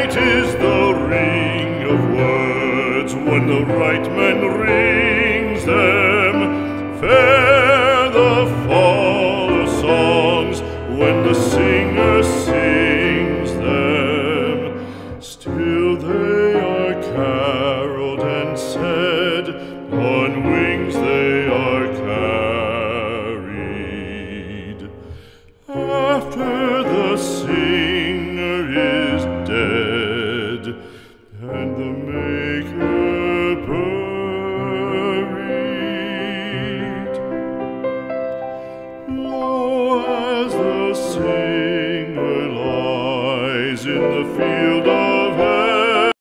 sweet is the ring of words when the right men ring.